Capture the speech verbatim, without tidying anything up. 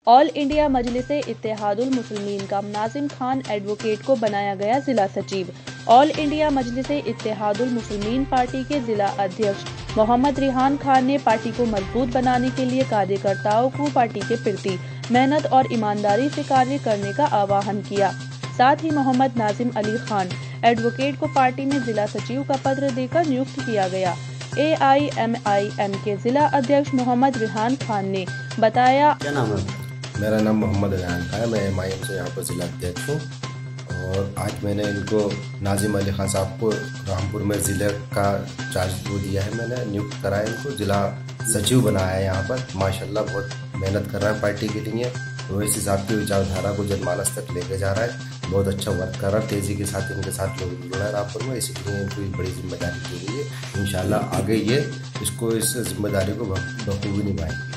All India Majlis Ittehadul Muslimeen का Nazim Khan advocate को बनाया गया जिला सचिव। All India Majlis Ittehadul Muslimeen party के जिला अध्यक्ष मोहम्मद रिहान खान ने पार्टी को मजबूत बनाने के लिए कार्यकर्ताओं को पार्टी के प्रति मेहनत और ईमानदारी से कार्य करने का आह्वान किया। साथ ही मोहम्मद नाजिम अली खान एडवोकेट को पार्टी में जिला सचिव का पत्र देकर नियुक्त किया गया। ए आई एम आई एम के जिला अध्यक्ष मोहम्मद रिहान खान ने बताया। क्या नाम है? मेरा नाम मोहम्मद रिहान खान है। मैं एम आई एम से यहाँ पर जिला अध्यक्ष हूँ और आज मैंने इनको नाजिम अली खान साहब को रामपुर में ज़िले का चार्ज वो दिया है। मैंने नियुक्त कराया, इनको जिला सचिव बनाया है। यहाँ पर माशाल्लाह बहुत मेहनत कर रहा है पार्टी के लिए। रोहित साहब की विचारधारा को जनमानस तक लेके जा रहा है। बहुत अच्छा वर्क कर रहा है, तेज़ी के साथ इनके साथ लोग जुड़ा है रामपुर में। इसलिए इनको एक बड़ी जिम्मेदारी दी गई है। इंशाल्लाह आगे ये इसको इस जिम्मेदारी को बखूबी निभाएंगे।